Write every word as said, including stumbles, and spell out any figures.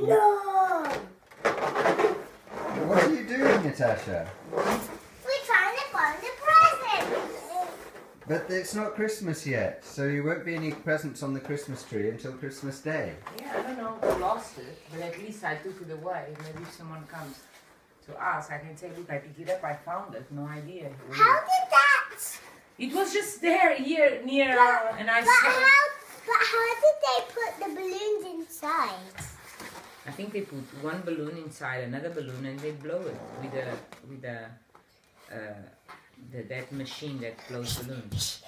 No! What are you doing, Natasha? We're trying to find a present! But it's not Christmas yet, so you won't be any presents on the Christmas tree until Christmas Day. Yeah, I don't know who lost it, but at least I took it away. Maybe if someone comes to ask, I can say, look, I picked it up, I found it, no idea. How did that? It was just there, here, near, But, uh, and I but saw it. how, but how did they put the balloons inside? I think they put one balloon inside another balloon and they blow it with a, with a, uh, the, that machine that blows balloons.